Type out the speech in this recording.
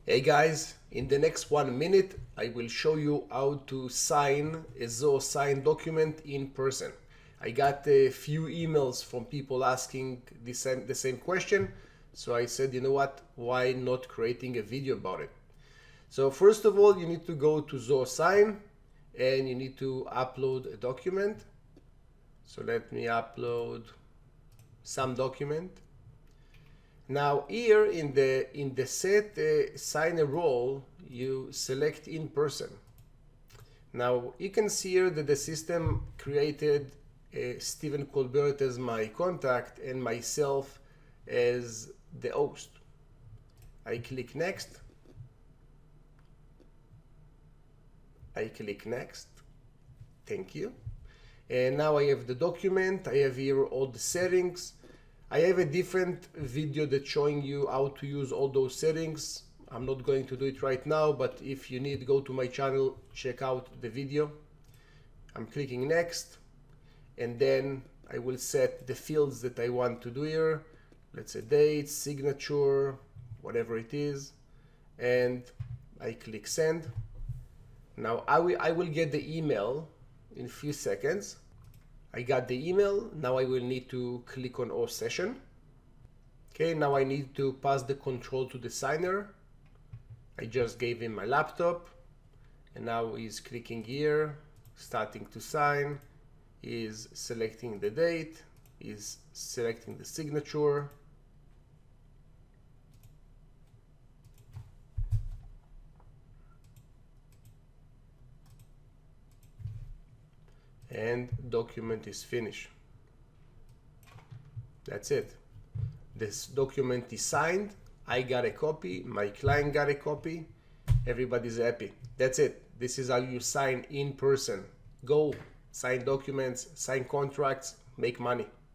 Hey guys, in the next 1 minute I will show you how to sign a ZoSign document in person. I got a few emails from people asking the same question, so I said, you know what, why not creating a video about it? So first of all, you need to go to ZoSign and you need to upload a document. So let me upload some document. Now here in the set sign a role, you select in person. Now you can see here that the system created Stephen Colbert as my contact and myself as the host. I click next. I click next. Thank you. And now I have the document. I have here all the settings. I have a different video that's showing you how to use all those settings. I'm not going to do it right now, but if you need, go to my channel, check out the video. I'm clicking next, and then I will set the fields that I want to do here. Let's say date, signature, whatever it is, and I click send. Now I will get the email in a few seconds. I got the email. Now I will need to click on host session. Okay, now I need to pass the control to the signer. I just gave him my laptop, and now he's clicking here, starting to sign. He's selecting the date, he's selecting the signature. And document is finished. That's it. This document is signed. I got a copy, my client got a copy, everybody's happy. That's it. This is how you sign in person. Go sign documents, sign contracts, make money.